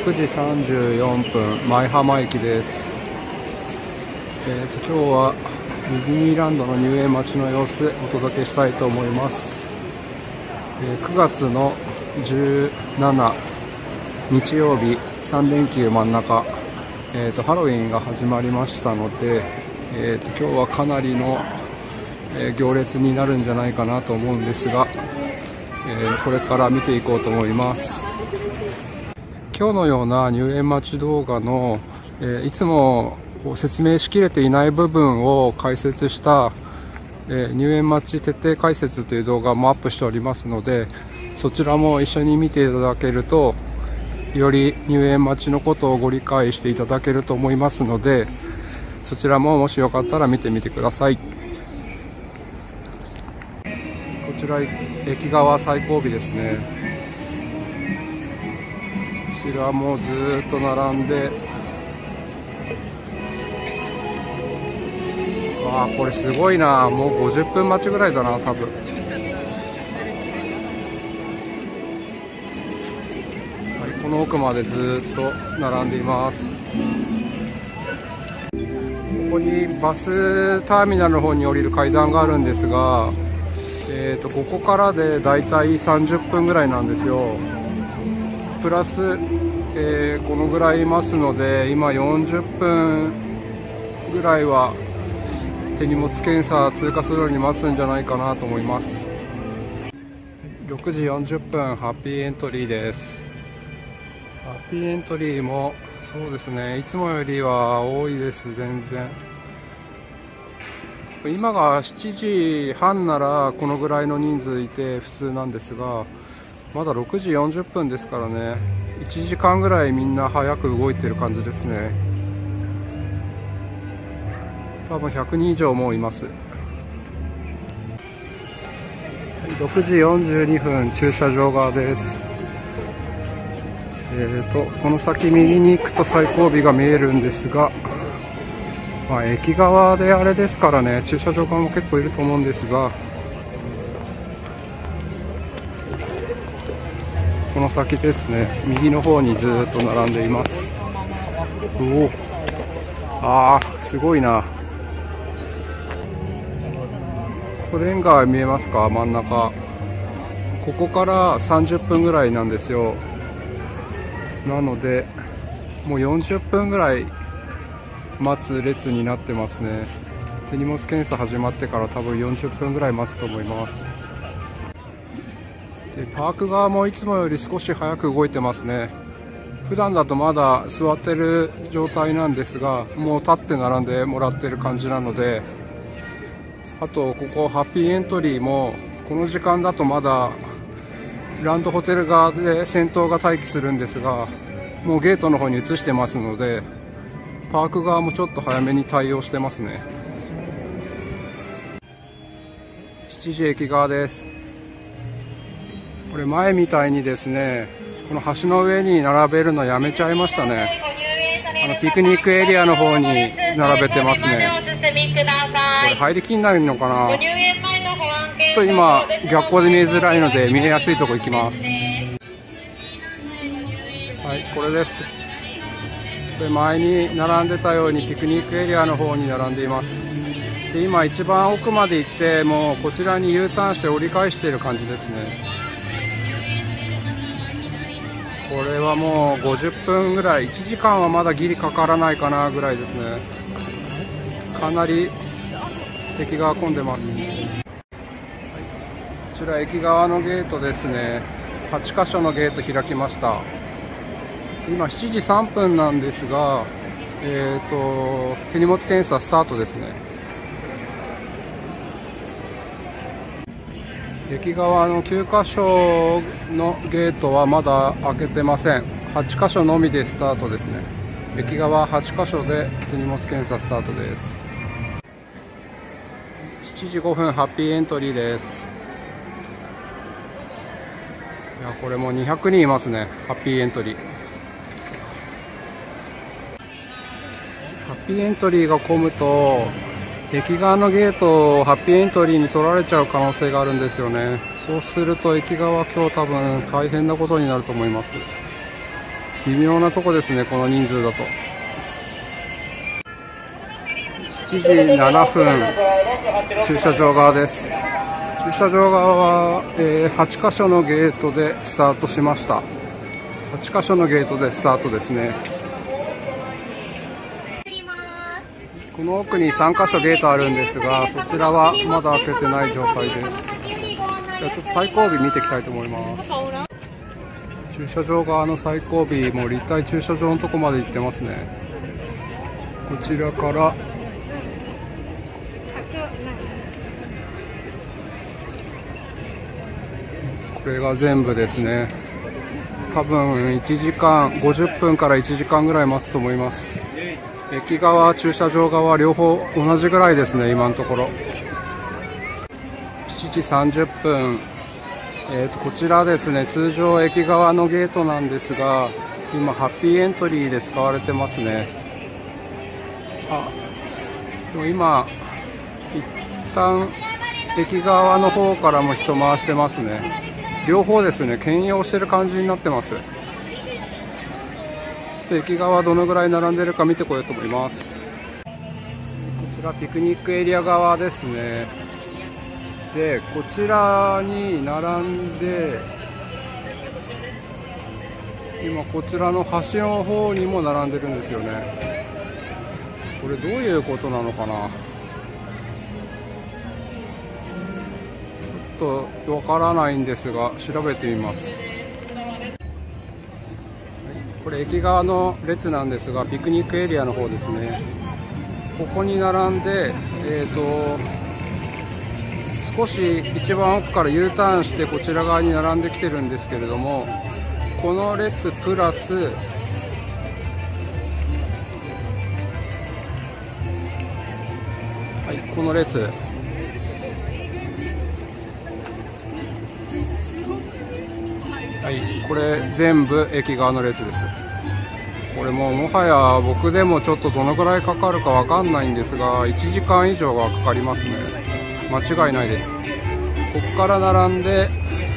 6時34分、舞浜駅です。今日はディズニーランドの入園待ちの様子お届けしたいと思います。9月の17日曜日、3連休真ん中、ハロウィンが始まりましたので、今日はかなりの、行列になるんじゃないかなと思うんですが、これから見ていこうと思います。今日のような入園待ち動画の、いつも説明しきれていない部分を解説した、入園待ち徹底解説という動画もアップしておりますので、そちらも一緒に見ていただけるとより入園待ちのことをご理解していただけると思いますので、そちらももしよかったら見てみてください。こちら駅側最後尾ですね。こちらもずっと並んで、これすごいな。もう50分待ちぐらいだな、多分。この奥までずっと並んでいます。ここにバスターミナルの方に降りる階段があるんですが、ここからでだいたい30分ぐらいなんですよ。プラス、このぐらいいますので、今40分ぐらいは手荷物検査通過するのに待つんじゃないかなと思います。6時40分、ハッピーエントリーです。ハッピーエントリーもそうですね、いつもよりは多いです。全然今が7時半ならこのぐらいの人数いて普通なんですが、まだ6時40分ですからね、1時間ぐらいみんな早く動いてる感じですね。多分100人以上もいます。6時42分、駐車場側です。この先右に行くと最後尾が見えるんですが、駅側であれですからね、駐車場側も結構いると思うんですが、この先ですね、右の方にずっと並んでいます。すごいな。ここレンガ見えますか、真ん中。ここから30分ぐらいなんですよ。なのでもう40分ぐらい待つ列になってますね。手荷物検査始まってから多分40分ぐらい待つと思います。でパーク側もいつもより少し早く動いてますね。普段だとまだ座ってる状態なんですが、もう立って並んでもらってる感じなので、あとここハッピーエントリーもこの時間だとまだランドホテル側で先頭が待機するんですが、もうゲートの方に移してますので、パーク側もちょっと早めに対応してますね。7時駅側です。これ前みたいにですね、この橋の上に並べるのやめちゃいましたね。ピクニックエリアの方に並べてますね。これ入りきんないのかな。ちょっと今逆光で見えづらいので見えやすいとこ行きます。これです。で前に並んでたようにピクニックエリアの方に並んでいます。で今一番奥まで行って、もうこちらに U ターンして折り返している感じですね。これはもう50分ぐらい、1時間はまだギリかからないかなぐらいですね。かなり駅側混んでます。こちら駅側のゲートですね。8箇所のゲート開きました。今7時3分なんですが、手荷物検査スタートですね。駅側の9箇所のゲートはまだ開けてません。8箇所のみでスタートですね。駅側8箇所で手荷物検査スタートです。7時5分、ハッピーエントリーです。これも200人いますね。ハッピーエントリー。ハッピーエントリーが混むと、駅側のゲートをハッピーエントリーに取られちゃう可能性があるんですよね。そうすると駅側、今日多分大変なことになると思います。 微妙なとこですね、この人数だと。7時7分、駐車場側です。駐車場側は、8箇所のゲートでスタートしました。8箇所のゲートでスタートですね。この奥に3箇所ゲートあるんですが、そちらはまだ開けてない状態です。じゃあちょっと最後尾見ていきたいと思います。駐車場側の最後尾も立体駐車場のとこまで行ってますね。こちらからこれが全部ですね。多分1時間50分から1時間ぐらい待つと思います。駅側、駐車場側両方同じぐらいですね、今のところ。7時30分、こちらですね、通常駅側のゲートなんですが、今ハッピーエントリーで使われてますね。でも今一旦駅側の方からも人回してますね。両方ですね、兼用してる感じになってます。駅側どのぐらい並んでるか見てこようと思います。こちらピクニックエリア側ですね。でこちらに並んで、今こちらの端の方にも並んでるんですよね。これどういうことなのかな、ちょっとわからないんですが調べてみます。これ駅側の列なんですが、ピクニックエリアの方ですね。ここに並んで、少し一番奥から U ターンしてこちら側に並んできてるんですけれども、この列プラスはい、この列はい、これ全部駅側の列です。これもはや僕でもちょっとどのくらいかかるかわかんないんですが、1時間以上はかかりますね。間違いないです。ここから並んで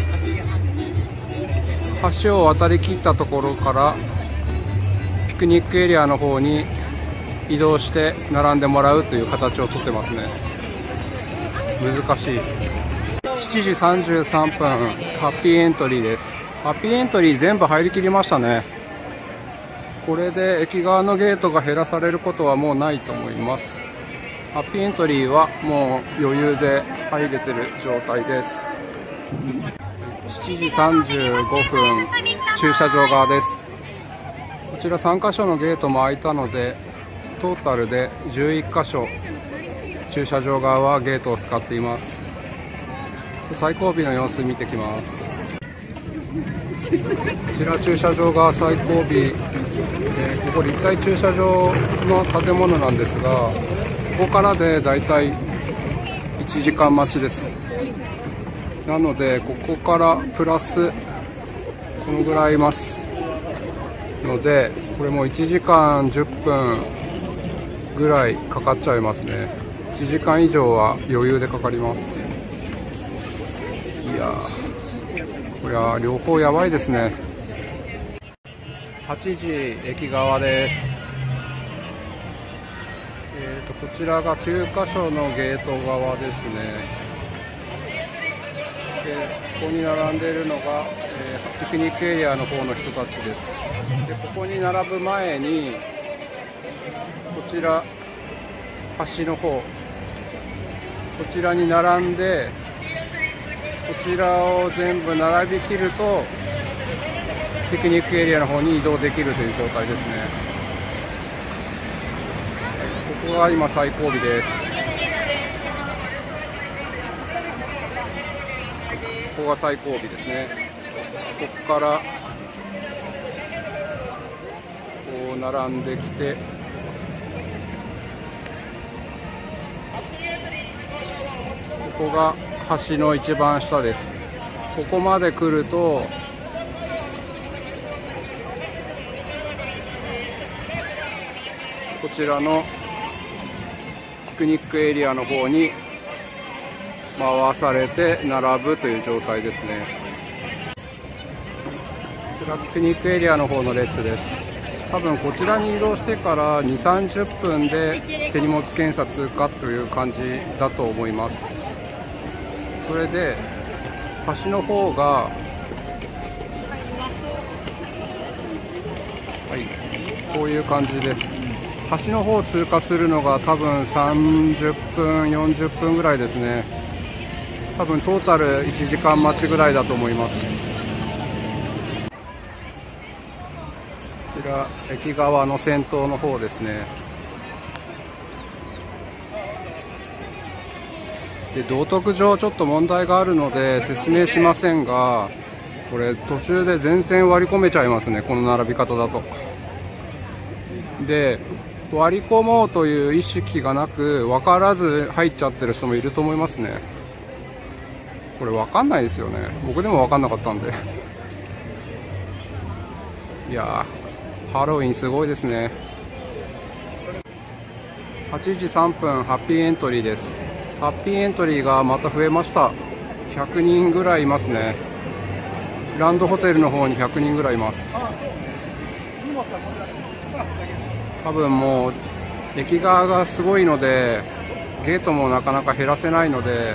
橋を渡りきったところからピクニックエリアの方に移動して並んでもらうという形をとってますね。難しい。7時33分、ハッピーエントリーです。ハッピーエントリー全部入りきりましたね。これで駅側のゲートが減らされることはもうないと思います。ハッピーエントリーはもう余裕で入れてる状態です。7時35分、駐車場側です。こちら3カ所のゲートも開いたので、トータルで11カ所駐車場側はゲートを使っています。最後尾の様子見てきます。こちら駐車場側最後尾、ここ立体駐車場の建物なんですが、ここからでだいたい1時間待ちです。なのでここからプラスこのぐらいいますので、これも1時間10分ぐらいかかっちゃいますね。1時間以上は余裕でかかります。いやー、これは両方やばいですね。8時駅側です。こちらが9カ所のゲート側ですね。ここに並んでいるのが、ピクニックエリアの方の人たちです。でここに並ぶ前にこちら橋の方、こちらに並んでこちらを全部並びきるとピクニックエリアの方に移動できるという状態ですね。ここが今最後尾です。ここが最後尾ですね。ここからこう並んできて、ここが橋の一番下です。ここまで来るとこちらのピクニックエリアの方に回されて並ぶという状態ですね。こちらピクニックエリアの方の列です。多分こちらに移動してから2、30分で手荷物検査通過という感じだと思います。それで橋の方が、はい、こういう感じです。橋の方を通過するのが多分30分、40分ぐらいですね。多分トータル1時間待ちぐらいだと思います。こちら駅側の先頭の方ですね。で、道徳上ちょっと問題があるので説明しませんが、これ途中で全然割り込めちゃいますね、この並び方だと。で、割り込もうという意識がなく分からず入っちゃってる人もいると思いますね。これ分かんないですよね。僕でも分かんなかったんでいやー、ハロウィンすごいですね。8時3分ハッピーエントリーです。ハッピーエントリーがまた増えました。100人ぐらいいますね。ランドホテルの方に100人ぐらいいます。多分もう駅側がすごいのでゲートもなかなか減らせないので、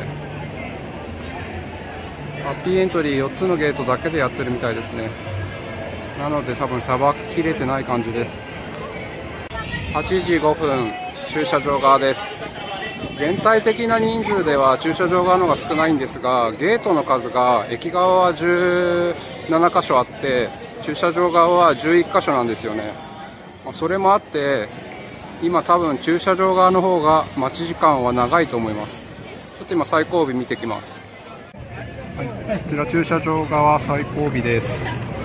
ハッピーエントリー4つのゲートだけでやってるみたいですね。なので多分さばききれてない感じです。8時5分駐車場側です。全体的な人数では駐車場側の方が少ないんですが、ゲートの数が駅側は17箇所あって駐車場側は11箇所なんですよね。それもあって今多分駐車場側の方が待ち時間は長いと思います。ちょっと今最後尾見てきます。はい、こちら駐車場側最後尾です。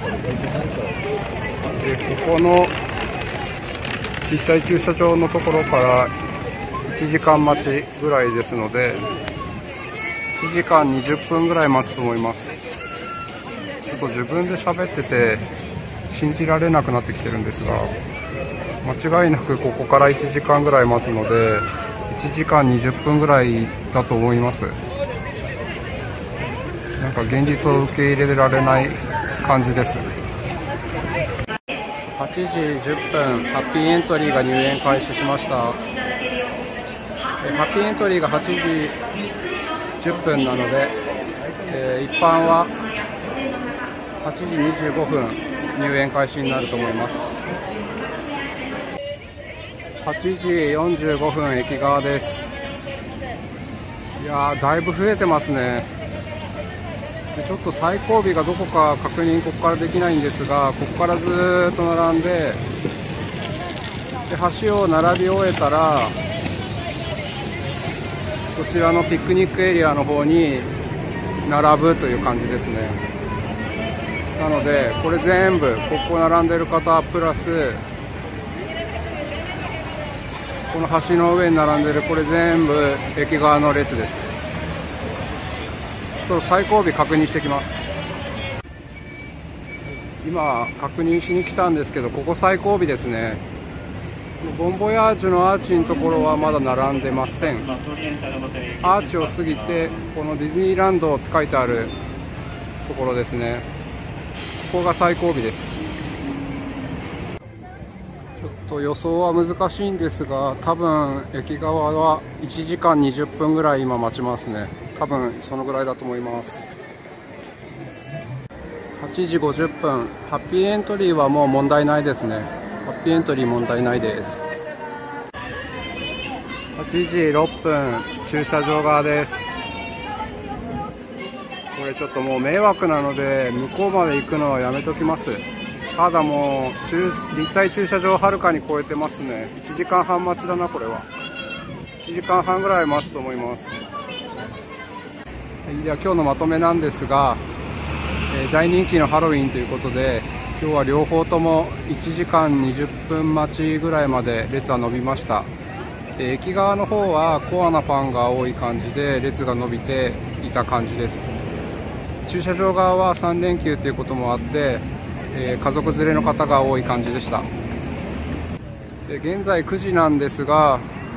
で、ここの立体駐車場のところから1時間待ちぐらいですので1時間20分ぐらい待つと思います。ちょっと自分で喋ってて信じられなくなってきてるんですが、間違いなくここから1時間ぐらい待つので1時間20分ぐらいだと思います。なんか現実を受け入れられない感じです。8時10分ハッピーエントリーが入園開始しました。ハッピーエントリーが8時10分なので、一般は8時25分入園開始になると思います。8時45分駅側です。いやー、だいぶ増えてますね。ちょっと最後尾がどこか確認ここからできないんですが、ここからずーっと並んで、橋を並び終えたらこちらのピクニックエリアの方に並ぶという感じですね。なのでこれ全部ここ並んでる方プラスこの橋の上に並んでるこれ全部駅側の列です。ちょっと最後尾確認してきます。今確認しに来たんですけど、ここ最後尾ですね。ボンボヤージュのアーチのところはまだ並んでません。アーチを過ぎてこのディズニーランドって書いてあるところですね。ここが最後尾です。ちょっと予想は難しいんですが、多分駅側は1時間20分ぐらい今待ちますね。多分そのぐらいだと思います。8時50分ハッピーエントリーはもう問題ないですね。ハッピーエントリー問題ないです。8時6分駐車場側です。これちょっともう迷惑なので向こうまで行くのはやめときます。ただもう立体駐車場をはるかに超えてますね。1時間半待ちだな。これは1時間半ぐらい待つと思います。では今日のまとめなんですが、大人気のハロウィンということで今日は両方とも1時間20分待ちぐらいまで列は伸びました。駅側の方はコアなファンが多い感じで列が伸びていた感じです。駐車場側は3連休ということもあって、家族連れの方が多い感じでした。現在9時なんですが、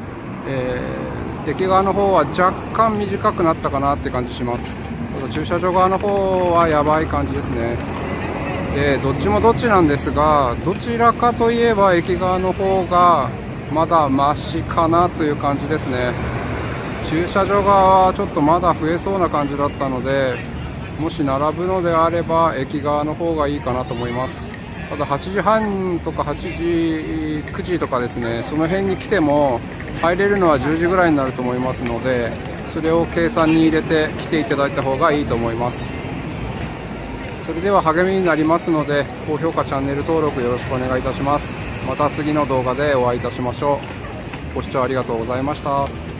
駅側の方は若干短くなったかなって感じします。駐車場側の方はやばい感じですね。 どっちもどっちなんですが、どちらかといえば駅側の方がまだマシかなという感じですね。駐車場側はちょっとまだ増えそうな感じだったので、もし並ぶのであれば駅側の方がいいかなと思います。ただ8時半とか8時、9時とかですね、その辺に来ても入れるのは10時ぐらいになると思いますので、それを計算に入れて来ていただいた方がいいと思います。それでは励みになりますので、高評価、チャンネル登録よろしくお願いいたします。また次の動画でお会いいたしましょう。ご視聴ありがとうございました。